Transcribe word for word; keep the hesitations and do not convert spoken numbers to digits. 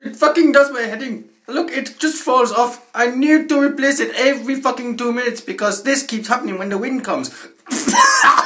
It fucking does my heading. Look, it just falls off. I need to replace it every fucking two minutes because this keeps happening when the wind comes.